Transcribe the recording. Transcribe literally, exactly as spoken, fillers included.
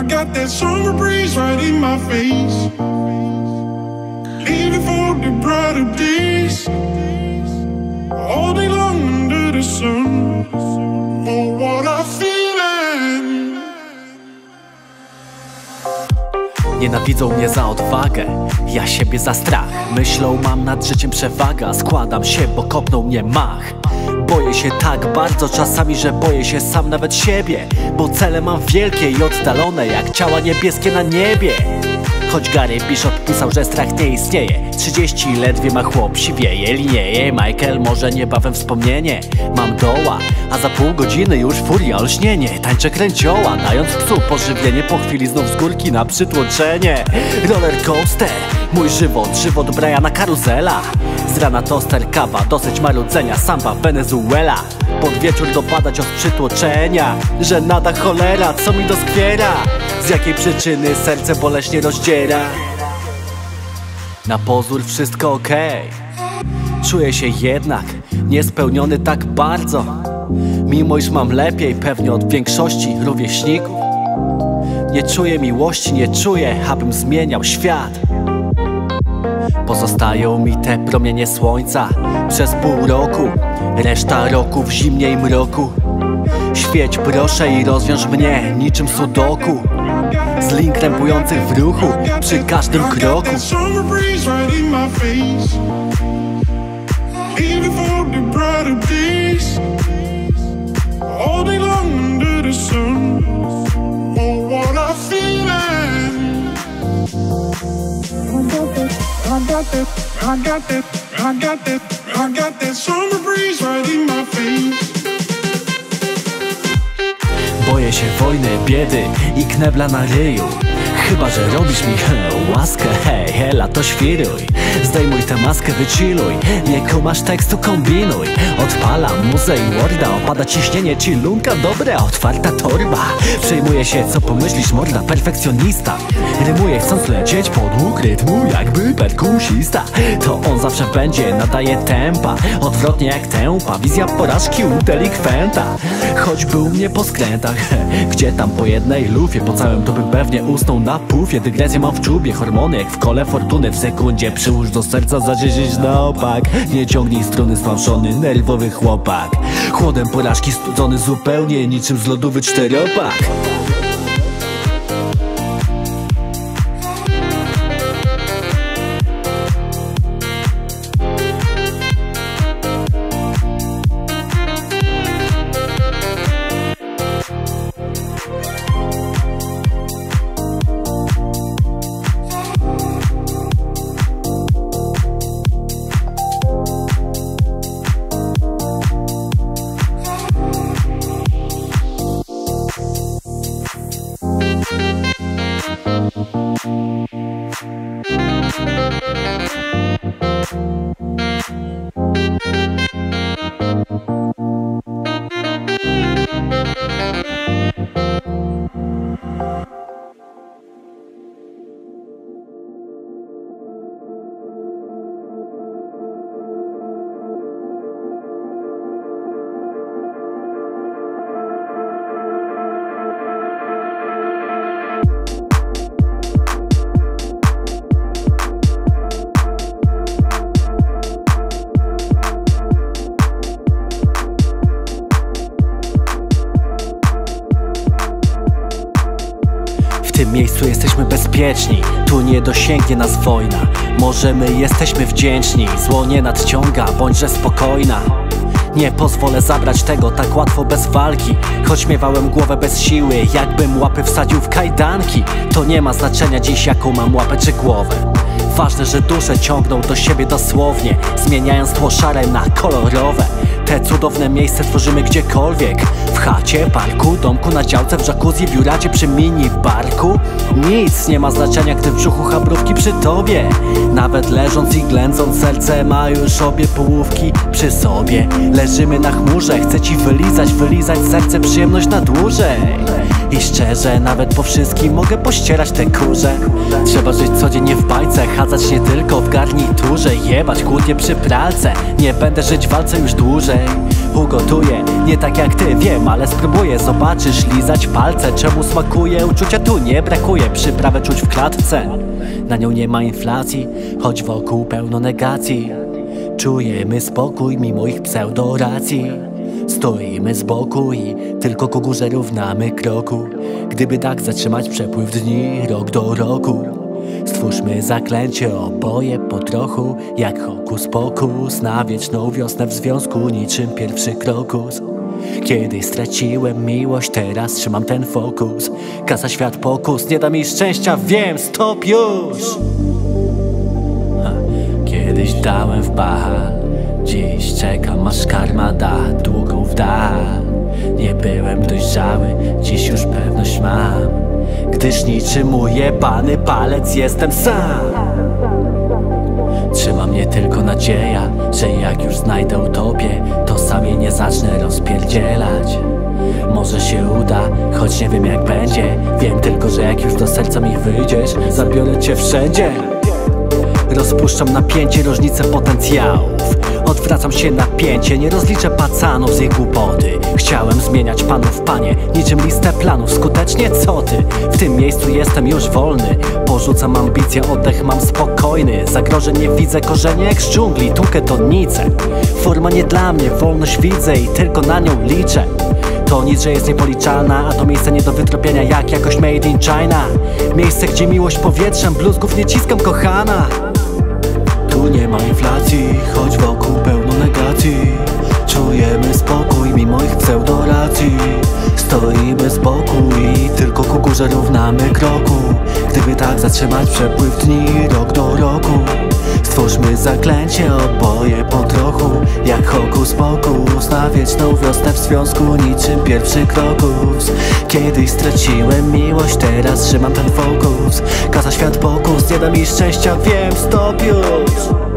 got that summer breeze right in my face, leaving for the brighter days, all day long under the sun. Oh, what a feeling. Nienawidzą mnie za odwagę, ja siebie za strach. Myślą, mam nad życiem przewagę, składam się, bo kopnął mnie mach. Boję się tak bardzo czasami, że boję się sam nawet siebie, bo cele mam wielkie i oddalone jak ciała niebieskie na niebie. Choć Gary Bishop pisał, że strach nie istnieje, trzydzieści ledwie ma chłop, siwieje, linieje. Michael może niebawem wspomnienie, mam doła, a za pół godziny już furia, olśnienie. Tańczę kręcioła, dając psu pożywienie, po chwili znów z górki na przytłoczenie. Roller coaster, mój żywot, żywot Briana Karuzela. Z rana toster, kawa, dosyć marudzenia, samba, Wenezuela. Pod wieczór dopadać od przytłoczenia, że nada cholera, co mi doskwiera, z jakiej przyczyny serce boleśnie rozdziera. Na pozór wszystko okej, czuję się jednak niespełniony tak bardzo, mimo iż mam lepiej pewnie od większości rówieśników. Nie czuję miłości, nie czuję, abym zmieniał świat. Pozostają mi te promienie słońca przez pół roku, reszta roku w zimnie i mroku. Świeć proszę i rozwiąż mnie niczym sudoku, z link krępujących w ruchu przy każdym kroku. I got that, I got that, I got that, I got that summer breeze right in my face. Boję się wojny, biedy i knebla na ryju, chyba że robisz mi łaskę, hej, hela to świruj. Zdejmuj tę maskę, wychilluj, nie kumasz tekstu, kombinuj. Odpalam muzę i worda, opada ciśnienie, chillunka dobra, otwarta torba. Przejmuję się, co pomyślisz, morda, perfekcjonista. Rymuję chcąc lecieć podług rytmu, jakby perkusista. To on zawsze będzie, nadaje tempa, odwrotnie jak tępa, wizja porażki u delikwenta. Choćby u mnie po skrętach, gdzie tam po jednej lufie, po całym to bym pewnie usnął na pufie. Dygresję mam w czubie, hormony jak w kole fortuny, w sekundzie przyłóż do serca za dziesięć na opak. Nie ciągnij struny, sfałszony, nerwowy chłopak. Chłodem porażki studzony zupełnie, niczym z lodowy czteropak. W tym miejscu jesteśmy bezpieczni, tu nie dosięgnie nas wojna. Może my jesteśmy wdzięczni, zło nie nadciąga, bądźże spokojna. Nie pozwolę zabrać tego tak łatwo bez walki, choć miewałem głowę bez siły, jakbym łapy wsadził w kajdanki. To nie ma znaczenia dziś, jaką mam łapę czy głowę. Ważne, że dusze ciągną do siebie dosłownie, zmieniając tło szare na kolorowe. Te cudowne miejsce tworzymy gdziekolwiek, w chacie, parku, domku, na działce, w jacuzzi, biuracie, przy mini barku. Nic nie ma znaczenia, gdy w brzuchu chabrówki przy tobie. Nawet leżąc i ględząc, serce ma już obie połówki przy sobie. Leżymy na chmurze, chcę ci wylizać, wylizać serce, przyjemność na dłużej. I szczerze, nawet po wszystkim mogę pościerać te kurze. Trzeba żyć codziennie w bajce, chadzać nie tylko w garniturze, jebać kłótnie przy pralce. Nie będę żyć w walce już dłużej. Ugotuję, nie tak jak ty, wiem, ale spróbuję. Zobaczysz, lizać palce, czemu smakuje. Uczucia tu nie brakuje, przyprawę czuć w klatce. Na nią nie ma inflacji, choć wokół pełno negacji. Czujemy spokój mimo ich pseudoracji. Stoimy z boku i tylko ku górze równamy kroku. Gdyby tak zatrzymać przepływ dni, rok do roku. Stwórzmy zaklęcie oboje po trochu, jak hokus pokus, na wieczną wiosnę w związku, niczym pierwszy krokus. Kiedyś straciłem miłość, teraz trzymam ten fokus. Kasa, świat, pokus, nie da mi szczęścia, wiem, stop już. Ha, kiedyś dałem w bal, dziś czekam aż karma da długą w dal. Nie byłem dojrzały, dziś już pewność mam, gdyż niczym ujebany palec jestem sam. Trzyma mnie tylko nadzieja, że jak już znajdę utopię, to sam jej nie zacznę rozpierdzielać. Może się uda, choć nie wiem jak będzie. Wiem tylko, że jak już do serca mi wyjdziesz, zabiorę cię wszędzie. Rozpuszczam napięcie, różnice potencjałów. Odwracam się napięcie, nie rozliczę pacanów z jej głupoty. Chciałem zmieniać panów w panie, niczym listę planów. Skutecznie co ty? W tym miejscu jestem już wolny. Porzucam ambicje, oddech mam spokojny. Zagrożeń nie widzę, korzenie jak z dżungli, tłukę tonnicę. Forma nie dla mnie, wolność widzę i tylko na nią liczę. To nic, że jest niepoliczalna, a to miejsce nie do wytropienia jak jakoś made in China. Miejsce, gdzie miłość powietrzem, bluzgów nie ciskam, kochana. Tu nie ma inflacji, choć wokół pełno negacji. Czujemy spokój mimo ich pseudoracji. Stoimy z boku i tylko ku górze równamy kroku. Gdyby tak zatrzymać przepływ dni, rok do roku. Stwórzmy zaklęcie oboje po trochu, jak hokus pokus, na wieczną wiosnę w związku, niczym pierwszy krokus. Kiedyś straciłem miłość, teraz trzymam ten fokus. Kasa, świat, pokus, nie da mi szczęścia, wiem, stop już.